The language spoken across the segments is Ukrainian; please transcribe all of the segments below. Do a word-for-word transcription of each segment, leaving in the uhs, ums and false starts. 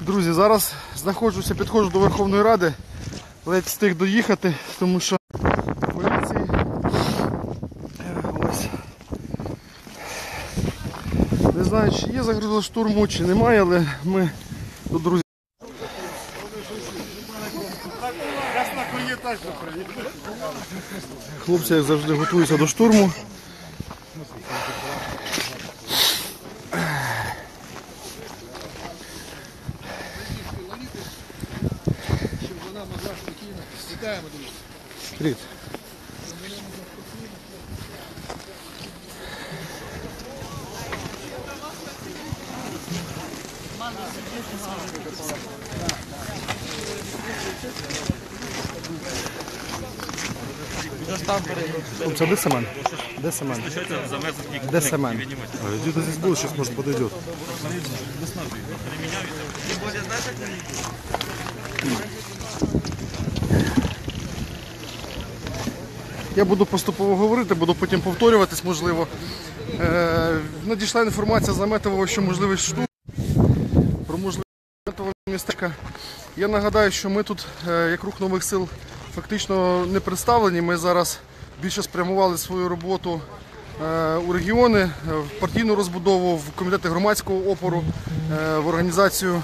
Друзі, зараз знаходжуся, підходжу до Верховної Ради, ледь встиг доїхати, тому що поліції ось. Не знаю, чи є загроза штурму, чи немає, але ми тут, друзі. Хлопці, як завжди, готуються до штурму. Привіт. Хлопцы, де Семен? Де Семен? Де Семен? Где-то здесь был, сейчас может подойдет. Я буду поступово говорити, буду потім повторюватись, можливо. Е, надійшла інформація з наметового, що можливість штурму, про можливість наметового містечка. Я нагадаю, що ми тут, е, як рух нових сил, фактично не представлені. Ми зараз більше спрямували свою роботу е, у регіони, в партійну розбудову, в комітети громадського опору, е, в організацію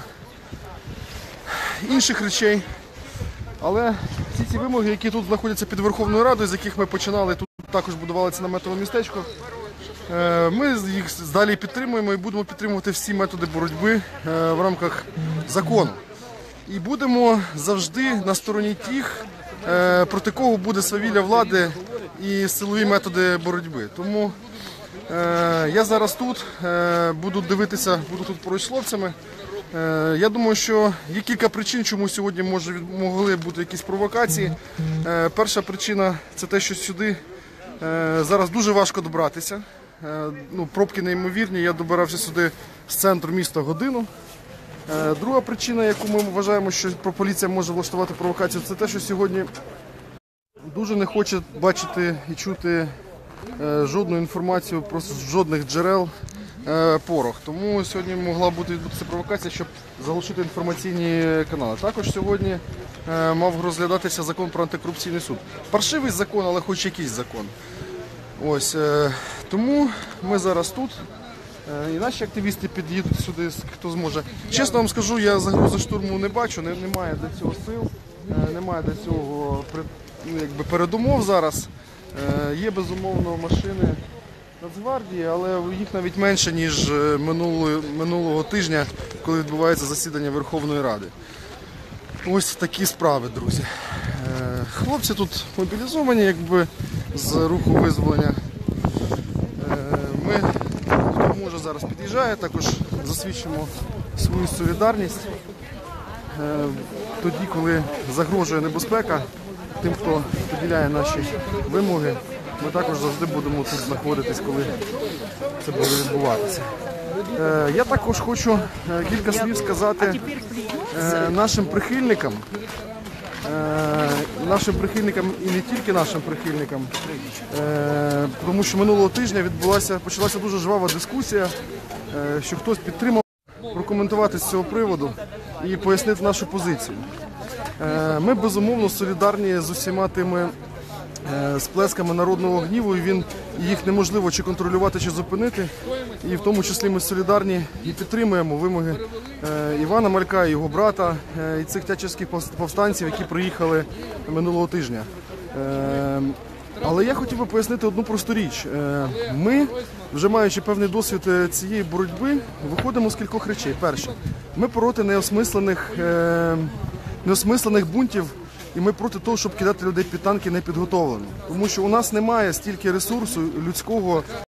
інших речей. Але всі ці вимоги, які тут знаходяться під Верховною Радою, з яких ми починали, тут також будували це наметове містечко, ми їх далі підтримуємо і будемо підтримувати всі методи боротьби в рамках закону. І будемо завжди на стороні тих, проти кого буде свавілля влади і силові методи боротьби. Тому я зараз тут, буду дивитися, буду тут поруч з хлопцями. Я думаю, що є кілька причин, чому сьогодні може, могли бути якісь провокації. Перша причина – це те, що сюди зараз дуже важко добратися. Ну, пробки неймовірні, я добирався сюди з центру міста годину. Друга причина, яку ми вважаємо, що поліція може влаштувати провокацію, це те, що сьогодні дуже не хоче бачити і чути жодну інформацію про жодних джерел порох. Тому сьогодні могла бути відбутися провокація, щоб заглушити інформаційні канали. Також сьогодні мав розглядатися закон про антикорупційний суд. Паршивий закон, але хоч якийсь закон. Ось, тому ми зараз тут. І наші активісти під'їдуть сюди, хто зможе. Чесно вам скажу, я загрози штурму не бачу, немає до цього сил, немає до цього, ну, якби, передумов зараз. Є, безумовно, машини Нацгвардії, але їх навіть менше, ніж минулого, минулого тижня, коли відбувається засідання Верховної Ради. Ось такі справи, друзі. Хлопці тут мобілізовані, якби, з руху визволення. Ми, хто може, зараз під'їжджає, також засвідчимо свою солідарність тоді, коли загрожує небезпека тим, хто поділяє наші вимоги. Ми також завжди будемо тут знаходитись, коли це буде відбуватися. Я також хочу кілька слів сказати нашим прихильникам, нашим прихильникам і не тільки нашим прихильникам, тому що минулого тижня відбулася, почалася дуже жвава дискусія, що хтось підтримав прокоментувати з цього приводу і пояснити нашу позицію. Ми, безумовно, солідарні з усіма тими сплесками народного гніву, і він, їх неможливо чи контролювати, чи зупинити. І в тому числі ми солідарні і підтримуємо вимоги Івана Малька, його брата, і цих тячівських повстанців, які приїхали минулого тижня. Але я хотів би пояснити одну просту річ. Ми, вже маючи певний досвід цієї боротьби, виходимо з кількох речей. Перше, ми проти неосмислених, неосмислених бунтів, і ми проти того, щоб кидати людей під танки непідготовлено. Тому що у нас немає стільки ресурсу людського,